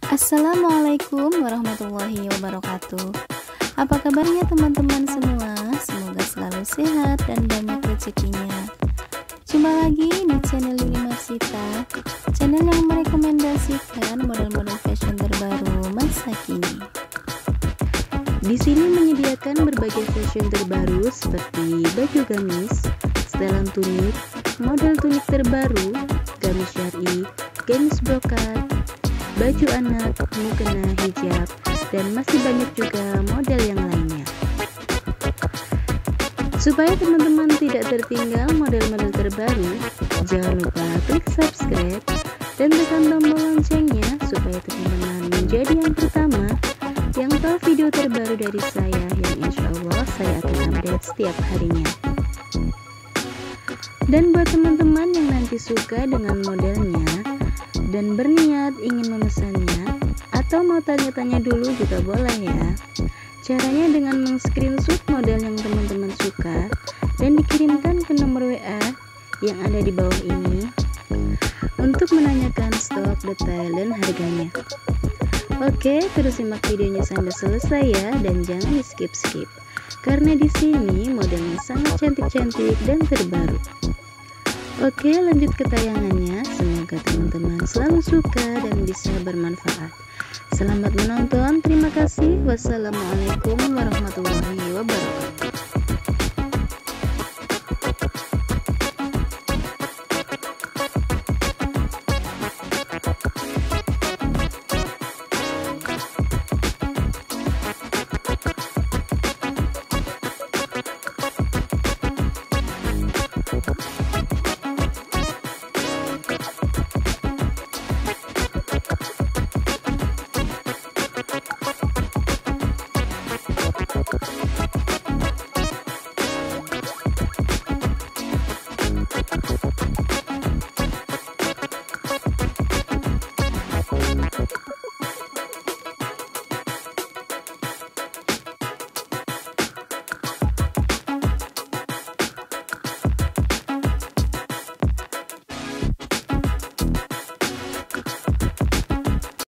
Assalamualaikum warahmatullahi wabarakatuh. Apa kabarnya teman-teman semua? Semoga selalu sehat dan banyak rezekinya. Jumpa lagi di channel Lili Marsita, channel yang merekomendasikan model-model fashion terbaru masa kini. Di sini menyediakan berbagai fashion terbaru seperti baju gamis, setelan tunik, model tunik terbaru, gamis syar'i, gamis brokat, baju anak, mukena, hijab, dan masih banyak juga model yang lainnya. Supaya teman-teman tidak tertinggal model-model terbaru, jangan lupa klik subscribe dan tekan tombol loncengnya supaya teman-teman menjadi yang pertama yang tahu video terbaru dari saya, yang insya Allah saya akan update setiap harinya. Dan buat teman-teman yang nanti suka dengan modelnya dan berniat ingin memesannya atau mau tanya-tanya dulu juga boleh ya. Caranya dengan meng-screenshot model yang teman-teman suka dan dikirimkan ke nomor WA yang ada di bawah ini untuk menanyakan stok, detail, dan harganya. Oke, terus simak videonya sampai selesai ya, dan jangan di skip-skip karena di sini modelnya sangat cantik-cantik dan terbaru. Oke, lanjut ke tayangannya. Semoga teman-teman selalu suka dan bisa bermanfaat. Selamat menonton, terima kasih. Wassalamualaikum warahmatullahi wabarakatuh.